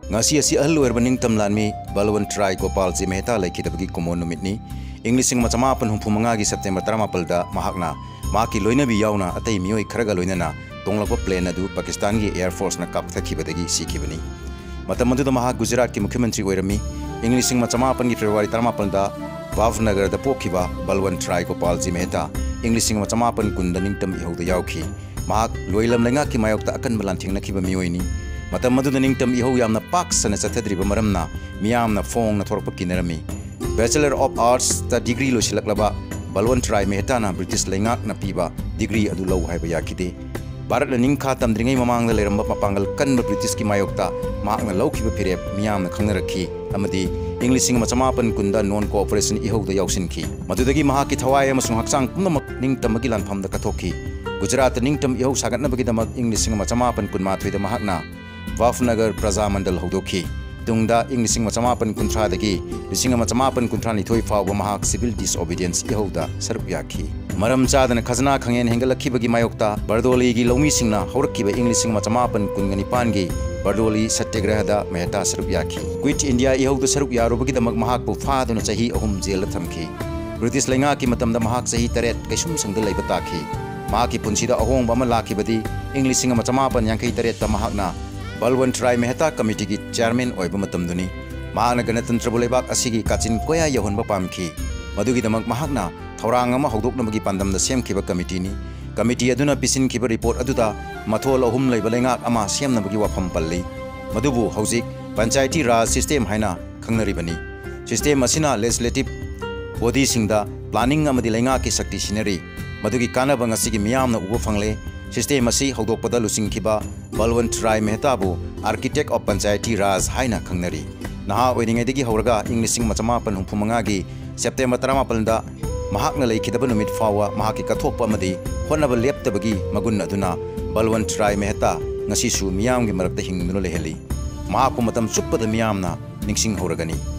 ngasi asi ahlu erbaning tamlanmi Balwantrai Gopalji Mehta laikidabagi kumon numitni Englishing macamapan humpumanga gi September 17 da mahakna maki loinabi yauna atai mioi kharaga loinana tonglakpa plane adu Pakistan gi Air Force na kapthakibadagi sikibani matamadu da mahak Gujarat ki Mukhyamantri oirami Englishing macamapan gi February 17 da Bhavnagar da pokhiba Balwantrai Gopalji Mehta Englishing macamapan kunda ningtam ihauda yauki mahak loilam lenga ki mayokta akan melanthingna khiba mioi ni matam madu da ningtam ihau yamna pak sana chathadriba maramna miyamna fong na thorpa kinarami Bachelor of Arts ta degree lo silaklaba Balwantrai Mehta na British lengak na piba degree adu lau haiba yakide Bharat la ningkha tamdringai mamang da leramba papangal kanba British ki mayokta mahak na laukhiba phirep miyamna khangnarakhi amadi Englishing macamapan kunda non cooperation ihau da yausinki madudagi mahak ki thawai amasung hakchang punamak ningtamagi lanpham da kathokhi Gujarat ningtam ihau sagatnabagi damak Englishing macamapan kunmathoi da mahakna Bhavnagar Praja Mandal haudoki tungda Englishing macamapan kunthra dagi Englishing macamapan kunthra nithoi fawba mahak civil disobedience ihauda sarup yakhi maram chadana khazna khangen hengalakhi bagi mayokta Bardoli gi lomi singna haurakkiba Englishing macamapan kungani pangi Bardoli satyagraha da Mehta sarup yakhi Quit India ihauda sarup yarubagi damak mahak pu faduna chahi ahum jail thamki British lenga ki matamda mahak chahi taret kaisum sangda leiba takhi mahaki punsida ahong bama lakhibadi Englishing macamapan yankai taret ta mahakna Balwantrai Mehta Committee ki chairman oiba matamduni mahakna ganatantra bulebak asigi kachin koya yahunba pamki madugi damak mahakna thaurang ama hawdoknabagi pandamda semkhiba committee ni committee aduna pisin khiba report aduda mathol ahum leiba lengak ama semnabagi wafam palli madubu hawjik panchayati raj system haina khangnaribani system asina legislative body singda planning amadi lengak ki sakti sinari madugi kanaba ngasigi miyamna uba fangle System asi hawdokpada lusingkhiba Balwantrai Mehta bu Architect of Panchayati Raj haina khangnari naha oiningaidagi hawraga Englishing macamapan humpumanga gi September 17 da mahakna leikhidaba numit fawa mahaki kathokpa amadi honnaba leptabagi magun aduna Balwantrai Mehta ngasisu miyamgi marakta hingduna leheli mahapu matam chuppada miyamna ningsing hawragani